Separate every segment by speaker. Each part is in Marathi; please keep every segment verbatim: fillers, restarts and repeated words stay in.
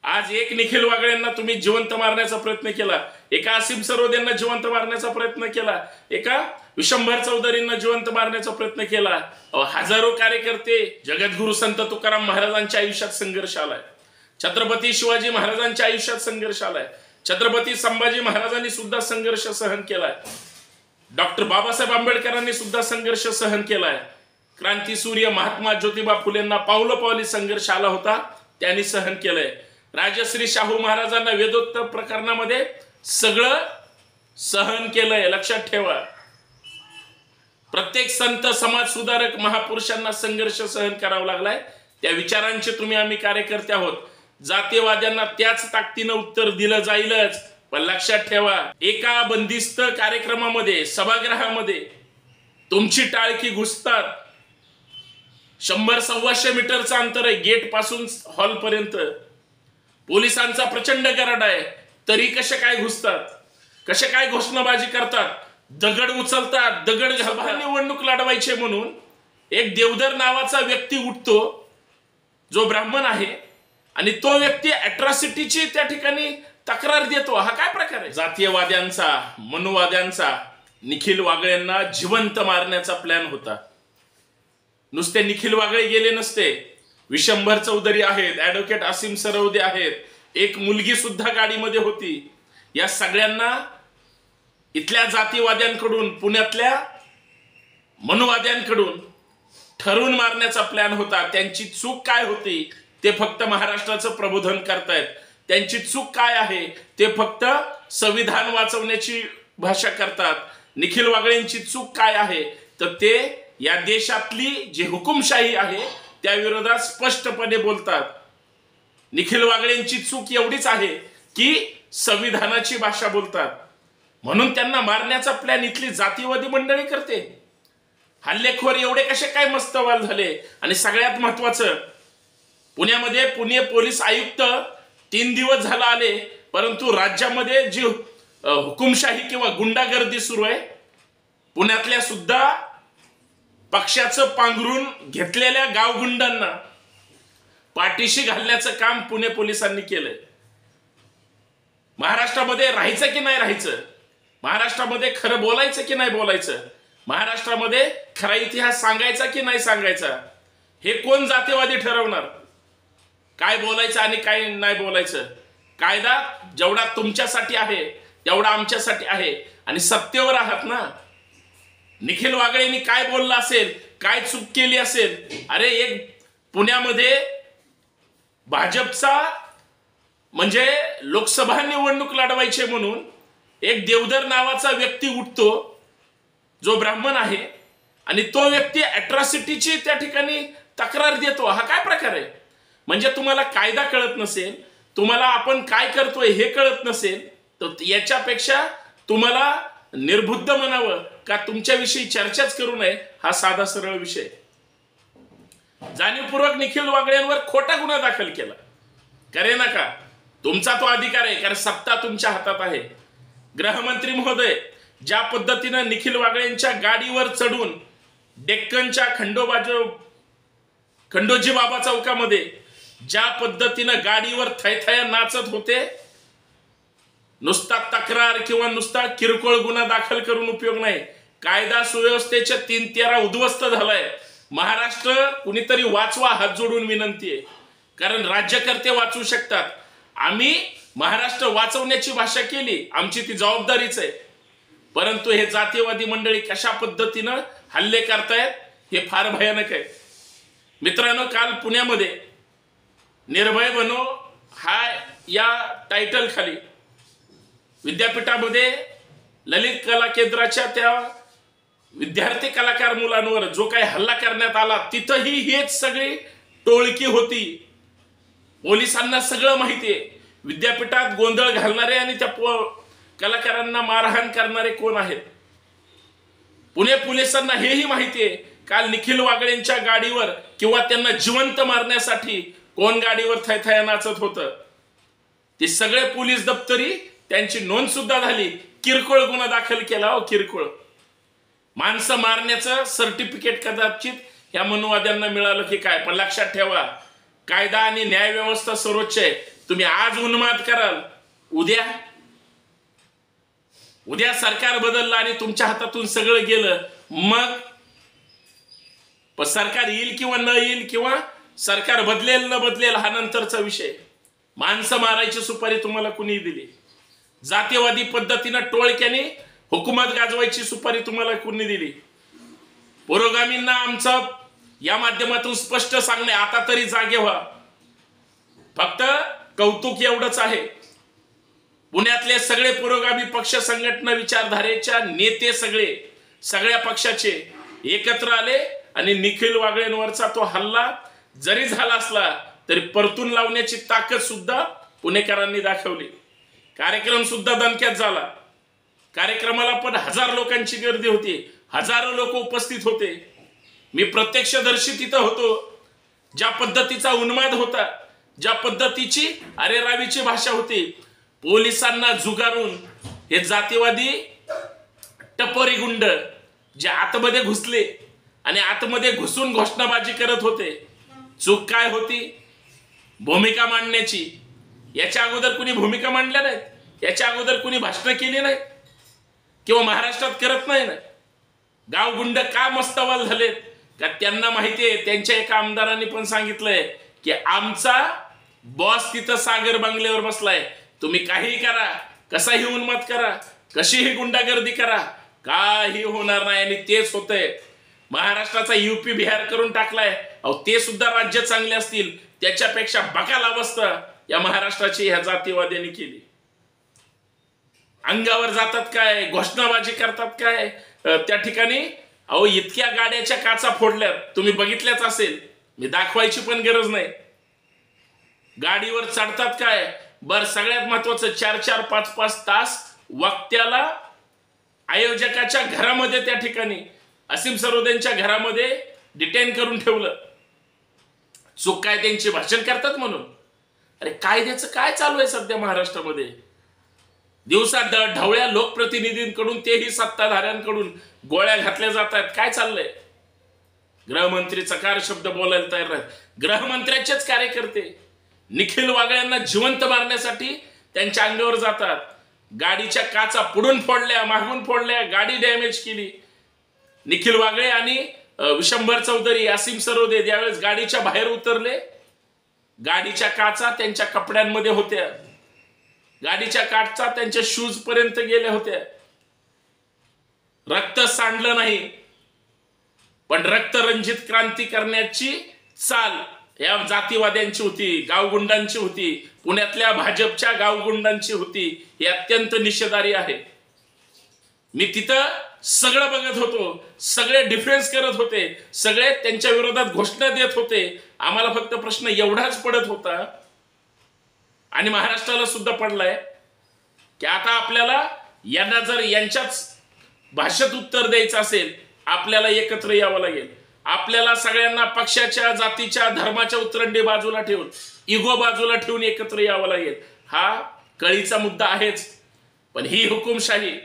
Speaker 1: आज एक निखिल वागळेंना तुम्ही जिवंत मारण्याचा प्रयत्न केला, एका आसिम सरोदेंना जिवंत मारण्याचा प्रयत्न केला, एका विशंभर चौधरींना जिवंत मारण्याचा प्रयत्न केला. हजारो कार्यकर्ते जगद्गुरु संत तुकाराम महाराजांच्या आयुष्यात संघर्ष आलाय, छत्रपती शिवाजी महाराजांच्या आयुष्यात संघर्ष आलाय, छत्रपती संभाजी महाराजांनी सुद्धा संघर्ष सहन केलाय, डॉक्टर बाबासाहेब आंबेडकरांनी सुद्धा संघर्ष सहन केलाय, क्रांतीसूर्य महात्मा ज्योतिबा फुलेंना पावलं पावली संघर्ष आला होता, त्यांनी सहन केलंय. राजश्री शाहू महाराजांना वेदोत्तर प्रकरणामध्ये सगळं सहन केलंय. लक्षात ठेवा, प्रत्येक संत समाज सुधारक महापुरुषांना संघर्ष सहन करावा लागलाय. त्या विचारांचे तुम्ही आम्ही कार्यकर्ते आहोत. जातीयवाद्यांना त्याच ताकदीनं उत्तर दिलं जाईलच. पण लक्षात ठेवा, एका बंदिस्त कार्यक्रमामध्ये सभागृहामध्ये तुमची टाळकी घुसतात. शंभर सव्वाशे मीटरचं अंतर आहे गेट पासून हॉल पर्यंत. पोलिसांचा प्रचंड गराडा आहे, तरी कसे काय घुसतात, कसे काय घोषणाबाजी करतात, दगड उचलतात, दगड घालतात. निवडणूक लढवायचे म्हणून एक देवधर नावाचा व्यक्ती उठतो जो ब्राह्मण आहे, आणि तो व्यक्ती अॅट्रॉसिटीची त्या ठिकाणी तक्रार देतो. हा काय प्रकार आहे? जातीयवाद्यांचा, मनुवाद्यांचा निखिल वागळेंना जिवंत मारण्याचा प्लॅन होता. नुसते निखिल वागळे गेले नसते, विशंभर चौधरी आहेत, ॲडव्होकेट आसिम सरवदे आहेत, एक मुलगी सुद्धा गाडीमध्ये होती. या सगळ्यांना इथल्या जातीवाद्यांकडून, पुण्यातल्या मनुवाद्यांकडून ठरवून मारण्याचा प्लॅन होता. त्यांची चूक काय होती ते फक्त महाराष्ट्राचं प्रबोधन करतायत. त्यांची चूक काय आहे ते फक्त संविधान वाचवण्याची भाषा करतात. निखिल वागळेंची चूक काय आहे तर ते या देशातली जी हुकुमशाही आहे त्या विरोधात स्पष्टपणे बोलतात. निखिल वागळेंची चूक एवढीच आहे की संविधानाची भाषा बोलतात, म्हणून त्यांना मारण्याचा प्लॅन इथली जातीवादी मंडळी करते. हल्लेखोर एवढे कसे काय मस्तवाल झाले. आणि सगळ्यात महत्वाचं, पुण्यामध्ये पुणे पोलीस आयुक्त तीन दिवस झाला आले, परंतु राज्यामध्ये जी हुकुमशाही किंवा गुंडागर्दी सुरू आहे, पुण्यातल्या सुद्धा पक्षाचं पांघरून घेतलेल्या गावगुंडांना पाठीशी घालण्याचं काम पुणे पोलिसांनी केलंय. महाराष्ट्रामध्ये राहायचं की नाही राहायचं, महाराष्ट्रामध्ये खरं बोलायचं की नाही बोलायचं, महाराष्ट्रामध्ये खरा इतिहास सांगायचा की नाही सांगायचा, हे कोण जातीवादी ठरवणार? काय बोलायचं आणि काय नाही बोलायचं? कायदा जेवढा तुमच्यासाठी आहे तेवढा आमच्यासाठी आहे, आणि सत्तेवर आहात ना. निखिल वागळेंनी काय बोललं असेल, काय चूक केली असेल? अरे एक पुण्यामध्ये भाजपचा म्हणजे लोकसभा निवडणूक लढवायचे म्हणून एक देवधर नावाचा व्यक्ती उठतो जो ब्राह्मण आहे, आणि तो व्यक्ती अॅट्रॉसिटीची त्या ठिकाणी तक्रार देतो. हा काय प्रकार आहे? म्हणजे तुम्हाला कायदा कळत नसेल, तुम्हाला आपण काय करतोय हे कळत नसेल, तर याच्यापेक्षा तुम्हाला निर्बुद्ध म्हणावं का तुमच्याविषयी चर्चाच करू नये, हा साधा सरळ विषय. जाणीवपूर्वक निखिल वागळेंवर खोटा गुन्हा दाखल केला, करे नका, तुमचा तो अधिकार आहे, कारण सत्ता तुमच्या हातात आहे. गृहमंत्री महोदय, ज्या पद्धतीनं निखिल वागळेंच्या गाडीवर चढून डेक्कनच्या खंडोबाजो खंडोजी बाबा चौकामध्ये ज्या पद्धतीनं गाडीवर थैथया नाचत होते, नुसता तक्रार किंवा नुसता किरकोळ गुन्हा दाखल करून उपयोग नाही. कायदा सुव्यवस्थेच्या तीन तेरा उद्ध्वस्त झालाय. महाराष्ट्र कुणीतरी वाचवा, हात जोडून विनंती आहे, कारण राज्यकर्ते वाचवू शकतात. आम्ही महाराष्ट्र वाचवण्याची भाषा केली, आमची ती जबाबदारीच आहे. परंतु हे जातीयवादी मंडळी कशा पद्धतीनं हल्ले करतायत हे फार भयानक आहे. मित्रांनो, काल पुण्यामध्ये निर्भय बनो हा या टायटल खाली विद्यापीठामध्ये ललित कला केंद्राच्या त्या विद्यार्थी कलाकार मुलांवर जो काही हल्ला करण्यात आला, तिथंही हेच सगळी टोळकी होती. पोलिसांना सगळं माहिती आहे विद्यापीठात गोंधळ घालणारे आणि त्या कलाकारांना मारहाण करणारे कोण आहेत. पुणे पोलिसांना हेही माहिती आहे काल निखिल वागळेंच्या गाडीवर किंवा त्यांना जिवंत मारण्यासाठी कोण गाडीवर थैथया नाचत होतं. ते सगळे पोलीस दप्तरी त्यांची नोंद सुद्धा झाली. किरकोळ गुन्हा दाखल केला. हो किरकोळ माणसं मारण्याचं सर्टिफिकेट कदाचित या मनुवाद्यांना मिळालं की काय. पण लक्षात ठेवा, कायदा आणि न्याय व्यवस्था सर्वोच्च आहे. तुम्ही आज उन्माद कराल, उद्या उद्या सरकार बदललं आणि तुमच्या हातातून सगळं गेलं, मग पण सरकार येईल किंवा न येईल किंवा सरकार बदलेल न बदलेल हा नंतरचा विषय. माणसं मारायची सुपारी तुम्हाला कुणी दिली? जातीवादी पद्धतीनं टोळक्याने हुकूमत गाजवायची सुपारी तुम्हाला कुणी दिली? पुरोगामींना आमचं या माध्यमातून स्पष्ट सांगणे, आता तरी जागे व्हा. फक्त कौतुक एवढंच आहे, पुण्यातले सगळे पुरोगामी पक्ष संघटना विचारधारेच्या नेते सगळे सगळ्या पक्षाचे एकत्र आले आणि निखिल वागळेंवरचा तो हल्ला जरी झाला असला तरी परतून लावण्याची ताकद सुद्धा पुणेकरांनी दाखवली. कार्यक्रम सुद्धा दणक्यात झाला. कार्यक्रमाला पण हजार लोकांची गर्दी होती, हजारो लोक उपस्थित होते. मी प्रत्यक्षदर्शी तिथं होतो. ज्या पद्धतीचा उन्माद होता, ज्या पद्धतीची अरेरावीची भाषा होती, पोलिसांना जुगारून हे जातीवादी टपोरी गुंड जे आतमध्ये घुसले आणि आतमध्ये घुसून घोषणाबाजी करत होते. चूक काय होती? भूमिका मांडण्याची. याच्या अगोदर कुणी भूमिका मांडल्या नाहीत, याच्या अगोदर कुणी भाषण केली नाही किंवा महाराष्ट्रात करत नाही ना. गावगुंड का मस्तवाल झालेत? का त्यांना माहिती आहे, त्यांच्या एका आमदारांनी पण सांगितलंय की आमचा बॉस तिथं सागर बंगल्यावर बसलाय, तुम्ही काहीही करा, कसाही उन्माद करा, कशीही गुंडागर्दी करा, काही होणार नाही. आणि तेच होतंय. महाराष्ट्राचा युपी बिहार करून टाकलाय. अहो ते सुद्धा राज्य चांगले असतील, त्याच्यापेक्षा बकाल अवस्था या महाराष्ट्राची ह्या जातीवाद्यांनी केली. अंगावर जातात काय, घोषणाबाजी करतात काय. त्या ठिकाणी अहो इतक्या गाड्याच्या काचा फोडल्यात, तुम्ही बघितल्याच असेल, मी दाखवायची पण गरज नाही. गाडीवर चढतात काय. बर सगळ्यात महत्वाचं, चार चार पाच पाच तास वक्त्याला आयोजकाच्या घरामध्ये, त्या ठिकाणी असीम सरोदेंच्या घरामध्ये डिटेन करून ठेवलं. चूक काय त्यांची? भाषण करतात म्हणून. अरे कायद्याचं काय चालू आहे सध्या महाराष्ट्रामध्ये? दिवसा ढवळ्या लोकप्रतिनिधींकडून, तेही सत्ताधाऱ्यांकडून गोळ्या घातल्या जातात. काय चाललंय? गृहमंत्री चकार शब्द बोलायला तयार नाही. गृहमंत्र्याचेच कार्यकर्ते निखिल वागळ्यांना जिवंत मारण्यासाठी त्यांच्या अंगावर जातात. गाडीच्या काचा पुढून फोडल्या, मागून फोडल्या, गाडी डॅमेज केली. निखिल वागळे आणि विशंभर चौधरी, असीम सरोदे त्यावेळेस गाडीच्या बाहेर उतरले. गाडीच्या काचा त्यांच्या कपड्यांमध्ये होत्या, गाडीच्या काचा त्यांच्या शूज पर्यंत गेल्या होत्या. रक्त सांडलं नाही, पण रक्तरंजित क्रांती करण्याची चाल या जातीवाद्यांची होती, गावगुंडांची होती, पुण्यातल्या भाजपच्या गावगुंडांची होती. हे अत्यंत निषेधार्ह आहे. मी तिथं सगळं बघत होतो, सगळे डिफेन्स करत होते, सगळे त्यांच्या विरोधात घोषणा देत होते. आम्हाला फक्त प्रश्न एवढाच पडत होता आणि महाराष्ट्राला सुद्धा पडलाय की आता आपल्याला यांना जर यांच्याच भाषेत उत्तर द्यायचं असेल, आपल्याला एकत्र यावं लागेल. आपल्याला सगळ्यांना पक्षाच्या, जातीच्या, धर्माच्या उतरंडी बाजूला ठेवून, इगो बाजूला ठेवून एकत्र यावं लागेल. हा कळीचा मुद्दा आहेच. पण ही हुकुमशाही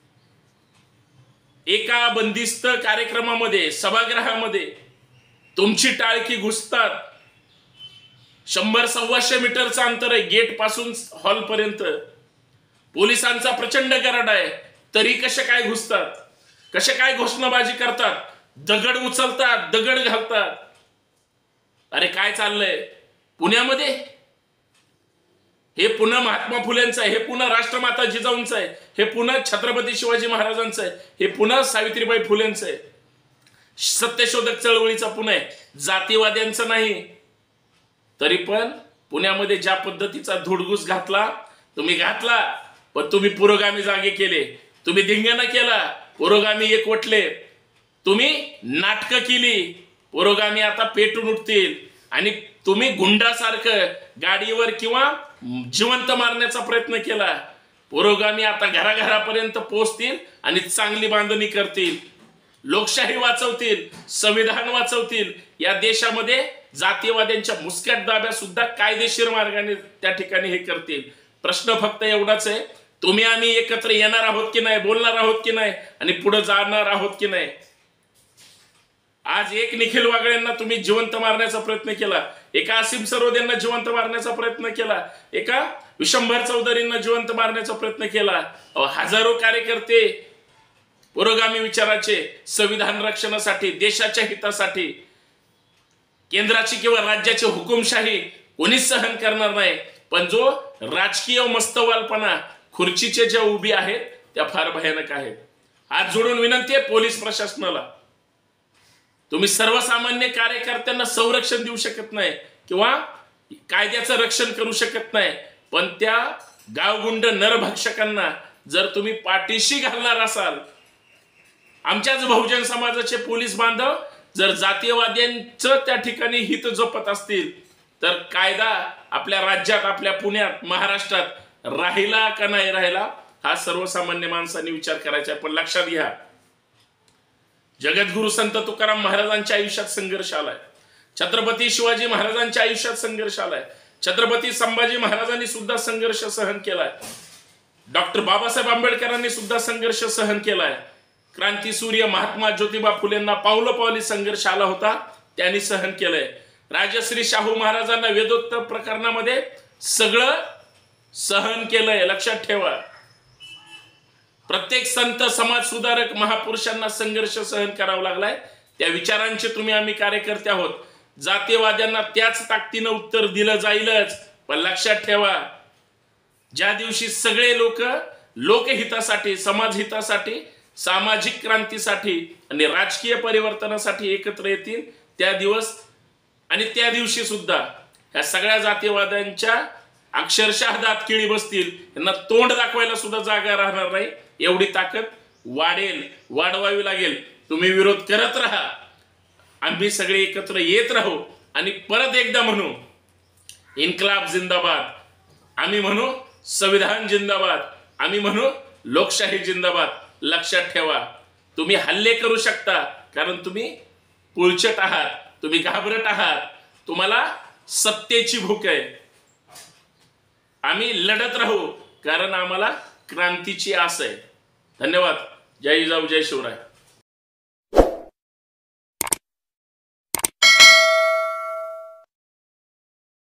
Speaker 1: एका बंदिस्त कार्यक्रमामध्ये, सभागृहामध्ये तुमची टाळकी घुसतात. शंभर सव्वाशे मीटरचं अंतर आहे गेट पासून हॉल पर्यंत. पोलिसांचा प्रचंड गराडा आहे, तरी कसे काय घुसतात, कसे काय घोषणाबाजी करतात, दगड उचलतात, दगड घालतात. अरे काय चाललंय पुण्यामध्ये? हे पुन्हा महात्मा फुलेंचं आहे, हे पुन्हा राष्ट्रमाता जिजाऊंचं आहे, हे पुन्हा छत्रपती शिवाजी महाराजांचं आहे, हे पुन्हा सावित्रीबाई फुलेंचं आहे. सत्यशोधक चळवळीचा पुणे आहे, जातीवाद्यांचं नाही. तरी पण पुण्यामध्ये ज्या पद्धतीचा धुडगूस घातला तुम्ही घातला, पण तुम्ही पुरोगामी जागे केले, तुम्ही धिंगाणा केला, पुरोगामी एकवटले, तुम्ही नाटकं केली. पुरोगामी आता पेटून उठतील आणि तुम्ही गुंडासारखं गाडीवर किंवा जिवंत मारण्याचा प्रयत्न केला. पुरोगामी आता घराघरापर्यंत पोहोचतील आणि चांगली बांधणी करतील, लोकशाही वाचवतील, संविधान वाचवतील. या देशामध्ये जातीवाद्यांच्या मुस्कट दाब्या सुद्धा कायदेशीर मार्गाने त्या ठिकाणी हे करतील. प्रश्न फक्त एवढाच आहे, तुम्ही आम्ही एकत्र येणार आहोत की नाही, बोलणार आहोत की नाही आणि पुढे जाणार आहोत की नाही. आज एक निखिल वागळेंना तुम्ही जिवंत मारण्याचा प्रयत्न केला, एका असीम सरोद यांना जिवंत मारण्याचा प्रयत्न केला, एका विशंभर चौधरींना जिवंत मारण्याचा प्रयत्न केला. हजारो कार्यकर्ते पुरोगामी विचाराचे, संविधान रक्षणासाठी, देशाच्या हितासाठी, केंद्राची किंवा राज्याची हुकुमशाही कोणीच सहन करणार नाही. पण जो राजकीय मस्तवालपणा, खुर्चीचे जे उभी आहेत त्या फार भयानक आहेत. हात जोडून विनंती आहे पोलीस प्रशासनाला, तुम्ही सर्वसामान्य कार्यकर्त्यांना संरक्षण देऊ शकत नाही किंवा कायद्याचं रक्षण करू शकत नाही, पण त्या गावगुंड नरभक्षकांना जर तुम्ही पाठीशी घालणार असाल, आमच्याच बहुजन समाजाचे पोलीस बांधव जर जातीयवाद्यांचं त्या ठिकाणी हित जपत असतील, तर कायदा आपल्या राज्यात, आपल्या पुण्यात, महाराष्ट्रात राहिला का नाही राहिला हा सर्वसामान्य माणसांनी विचार करायचा आहे. पण लक्षात घ्या, जगद्गुरु संत तुकाराम महाराजांच्या आयुष्यात संघर्ष आलाय, छत्रपती शिवाजी महाराजांच्या आयुष्यात संघर्ष आलाय, छत्रपती संभाजी महाराजांनी सुद्धा संघर्ष सहन केलाय, डॉक्टर बाबासाहेब आंबेडकरांनी सुद्धा संघर्ष सहन केलाय, क्रांतीसूर्य महात्मा ज्योतिबा फुलेंना पावलं पावली संघर्ष आला होता, त्यांनी सहन केलंय. राजश्री शाहू महाराजांना वेदोत्तर प्रकरणामध्ये सगळं सहन केलंय. लक्षात ठेवा, प्रत्येक संत, समाज सुधारक, महापुरुषांना संघर्ष सहन करावा लागलाय. त्या विचारांचे तुम्ही आम्ही कार्यकर्ते आहोत. जातीयवाद्यांना त्याच ताकदीनं उत्तर दिलं जाईलच. पण लक्षात ठेवा, ज्या दिवशी सगळे लोक लोकहितासाठी, समाजहितासाठी, सामाजिक क्रांतीसाठी आणि राजकीय परिवर्तनासाठी एकत्र येतील, त्या दिवस आणि त्या दिवशी सुद्धा या सगळ्या जातीयवाद्यांच्या अक्षरशः दात किळी बसतील. यांना तोंड दाखवायला सुद्धा जागा राहणार नाही. एवढी ताकद वाढेल, वाढवावी लागेल. तुम्ही विरोध करत राहा, आम्ही सगळे एकत्र येत राहू आणि परत एकदा म्हणू इन्कलाब जिंदाबाद, आम्ही म्हणू संविधान जिंदाबाद, आम्ही म्हणू लोकशाही जिंदाबाद. लक्षात ठेवा, तुम्ही हल्ले करू शकता कारण तुम्ही पुळचट आहात, तुम्ही घाबरट आहात, तुम्हाला सत्तेची भूक आहे. आम्ही लढत राहू कारण आम्हाला क्रांतीची आस आहे. धन्यवाद. जय जिजाऊ, जय शिवराय.